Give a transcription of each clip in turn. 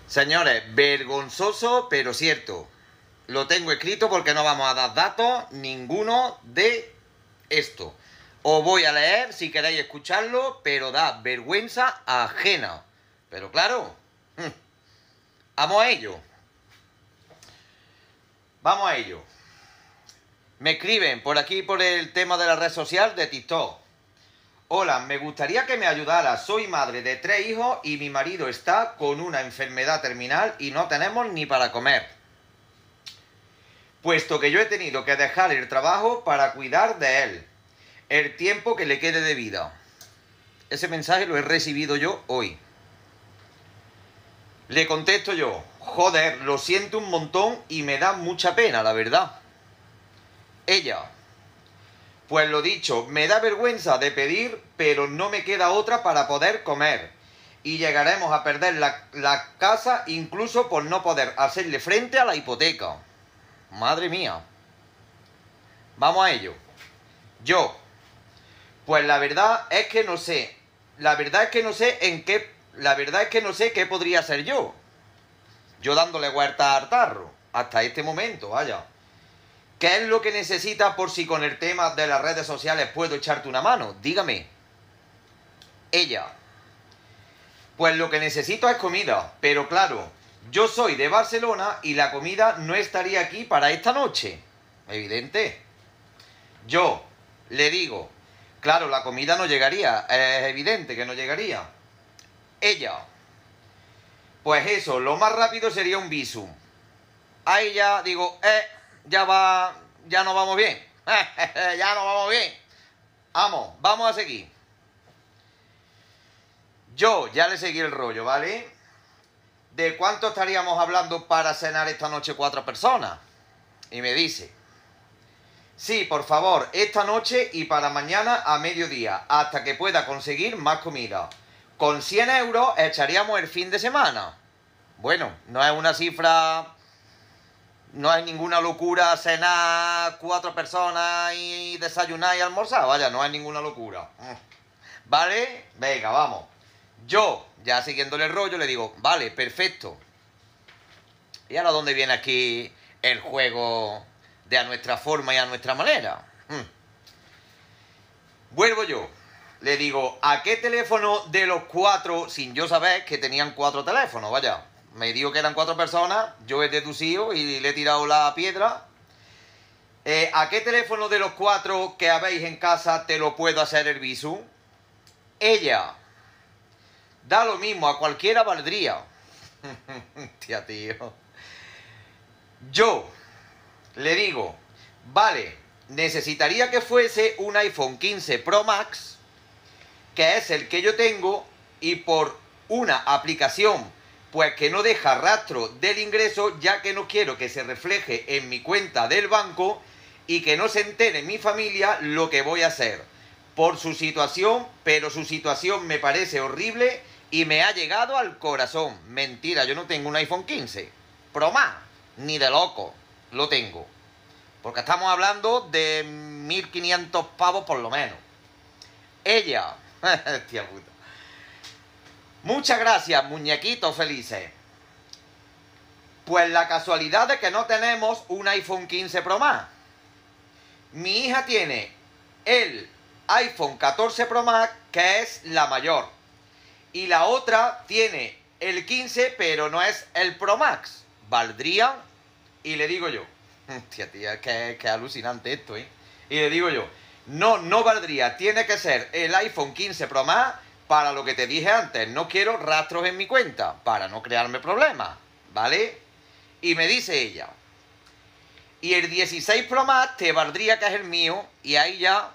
Señores, vergonzoso, pero cierto. Lo tengo escrito porque no vamos a dar datos ninguno de esto. Os voy a leer si queréis escucharlo, pero da vergüenza ajena. Pero claro, vamos a ello. Vamos a ello. Me escriben por aquí por el tema de la red social de TikTok. Hola, me gustaría que me ayudara. Soy madre de 3 hijos y mi marido está con una enfermedad terminal y no tenemos ni para comer. Puesto que yo he tenido que dejar el trabajo para cuidar de él, el tiempo que le quede de vida. Ese mensaje lo he recibido yo hoy. Le contesto yo, joder, lo siento un montón y me da mucha pena, la verdad. Ella, pues lo dicho, me da vergüenza de pedir, pero no me queda otra para poder comer. Y llegaremos a perder la casa incluso por no poder hacerle frente a la hipoteca. Madre mía. Vamos a ello. Yo, pues la verdad es que no sé. La verdad es que no sé qué podría hacer yo. Yo dándole vuelta al tarro. Hasta este momento, vaya. ¿Qué es lo que necesitas por si con el tema de las redes sociales puedo echarte una mano? Dígame. Ella. Pues lo que necesito es comida. Pero claro, yo soy de Barcelona y la comida no estaría aquí para esta noche. Evidente. Yo le digo, claro, la comida no llegaría. Es evidente que no llegaría. Ella. Pues eso, lo más rápido sería un visum. Ahí ya digo, ya nos vamos bien. Ya nos vamos bien. Vamos a seguir. Yo ya le seguí el rollo, ¿vale? ¿De cuánto estaríamos hablando para cenar esta noche 4 personas? Y me dice, sí, por favor, esta noche y para mañana a mediodía, hasta que pueda conseguir más comida. Con 100 euros echaríamos el fin de semana. Bueno, no es una cifra... No es ninguna locura cenar 4 personas y desayunar y almorzar. Vaya, no es ninguna locura. ¿Vale? Venga, vamos. Yo, ya siguiéndole el rollo, le digo, vale, perfecto. ¿Y ahora dónde viene aquí el juego de a nuestra forma y a nuestra manera? Vuelvo yo. Le digo, ¿a qué teléfono de los 4, sin yo saber que tenían 4 teléfonos? Vaya. Me dijo que eran 4 personas, yo he deducido y le he tirado la piedra. ¿A qué teléfono de los 4 que habéis en casa te lo puedo hacer el visum? Ella. Da lo mismo, a cualquiera valdría. Tía, tío. Yo le digo, vale, necesitaría que fuese un iPhone 15 Pro Max, que es el que yo tengo, y por una aplicación pues que no deja rastro del ingreso, ya que no quiero que se refleje en mi cuenta del banco y que no se entere mi familia lo que voy a hacer. Por su situación, pero su situación me parece horrible y me ha llegado al corazón. Mentira, yo no tengo un iPhone 15 Pro Max, ni de loco lo tengo. Porque estamos hablando de 1.500 pavos por lo menos. Ella, tía puta. Muchas gracias, muñequitos felices. Pues la casualidad de que no tenemos un iPhone 15 Pro Max. Mi hija tiene el iPhone 14 Pro Max, que es la mayor. Y la otra tiene el 15, pero no es el Pro Max. ¿Valdría? Y le digo yo, tía, que alucinante esto, ¿eh? Y le digo yo, no valdría. Tiene que ser el iPhone 15 Pro Max. Para lo que te dije antes, no quiero rastros en mi cuenta, para no crearme problemas, ¿vale? Y me dice ella, y el 16 Pro Max te valdría, que es el mío, y ahí ya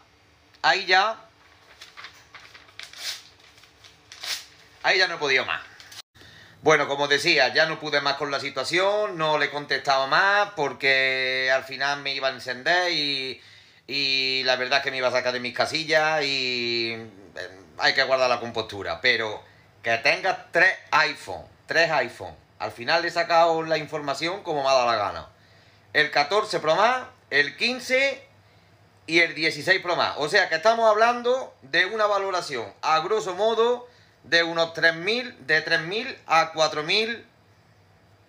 no he podido más. Bueno, como decía, ya no pude más con la situación, no le he contestado más, porque al final me iba a encender y la verdad es que me iba a sacar de mis casillas y... hay que guardar la compostura, pero que tengas 3 iPhone. Al final le he sacado la información como me ha dado la gana. El 14 Pro Max, el 15 y el 16 Pro Max. O sea que estamos hablando de una valoración, a grosso modo, de unos 3.000, de 3.000 a 4.000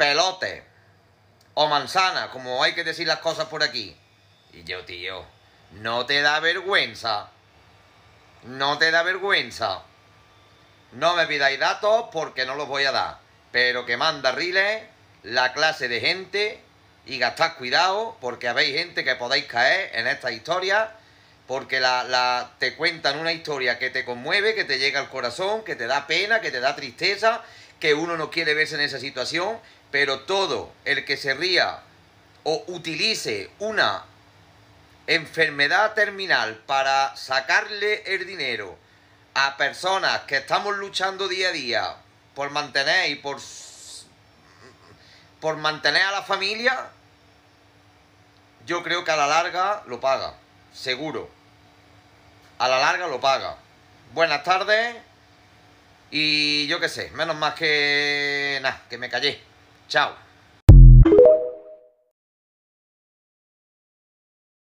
pelote o manzana, como hay que decir las cosas por aquí. Y yo, tío, no te da vergüenza. No te da vergüenza. No me pidáis datos porque no los voy a dar. Pero que manda riles la clase de gente y gastad cuidado porque habéis gente que podáis caer en esta historia porque te cuentan una historia que te conmueve, que te llega al corazón, que te da pena, que te da tristeza, que uno no quiere verse en esa situación, pero todo el que se ría o utilice una enfermedad terminal para sacarle el dinero a personas que estamos luchando día a día por mantener y por mantener a la familia, yo creo que a la larga lo paga, seguro. A la larga lo paga. Buenas tardes y yo qué sé, menos más que nada, que me callé. Chao.